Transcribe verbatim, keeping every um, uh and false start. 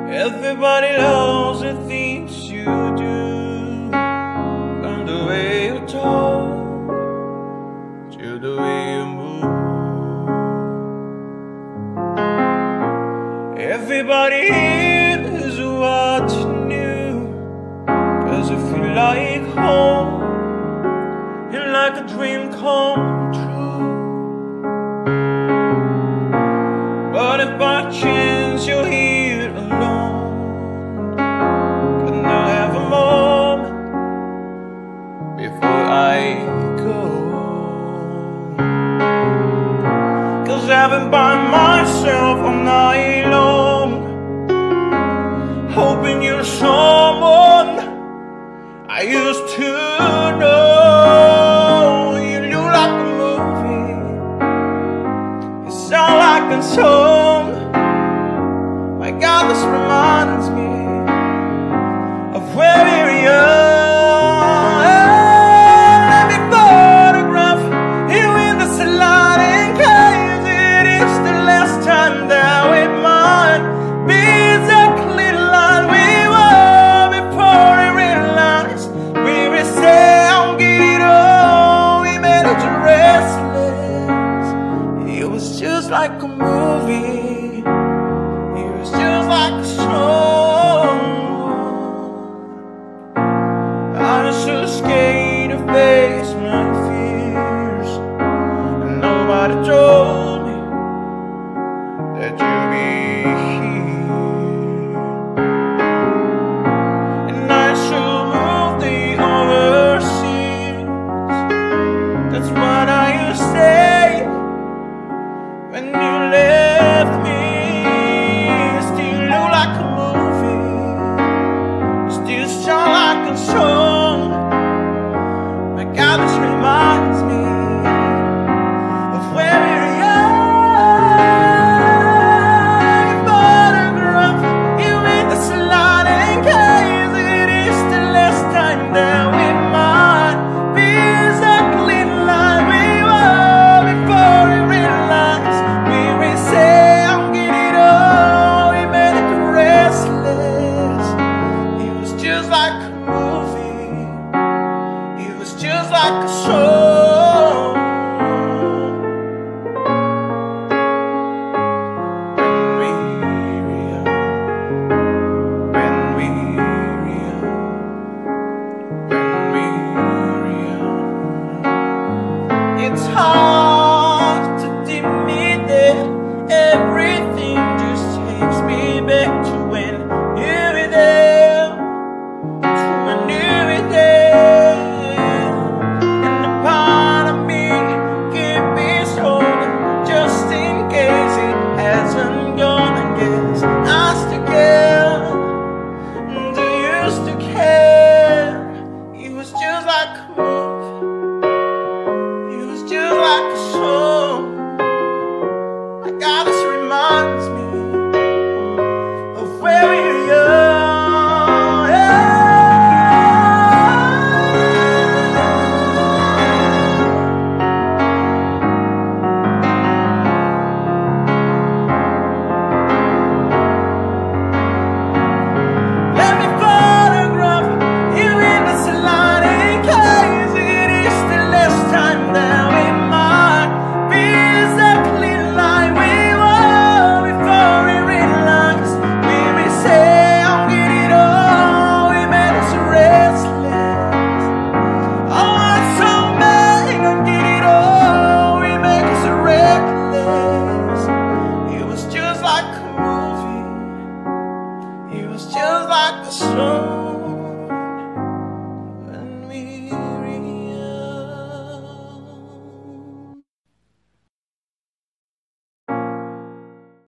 Everybody loves the things you do, from the way you talk to the way you move. Everybody is watching you, 'cause you feel like home, and like a dream come true. But if by chance you're here alone, can I have a moment before I go? 'Cause I've been by myself all night long, hoping you're someone I used to know. You look like a movie, you sound like a song. My God, this reminds me of where we were young. Let me photograph you in the salon, in case it is the last time that we might be exactly like we were before we realized we were saying get it all. We made it restless. It was just like a movie, it was just like a song. I was so scared to face my fears, and nobody told me that you'd be here. And I should move the overseas, that's what I used to say when you left me. Still look like a movie, still sound like a song. My God, this reminds me of where we were young. Photograph you in the salon, in case it is the last time that we might be exactly like we were before we realized we were saying get it all. We made it restless. It was just like a movie, it was just like a song. When we were young, when we were young, when we were young. It's hard to admit that everything just takes me back to when you were there, to when you were there. And the part of me keep me holding just in case it hasn't gone. I guess I still care, and I used to care. It was just like a movie, it was just like a song. My God, this reminds me of where we were young. Let me photograph you in the salon, in case it is the last time that we might be exactly like we were before we realized we were saying get it all. We made us restless. I want some man and get it all. We make us reckless. It was just like a movie, it was just like a song.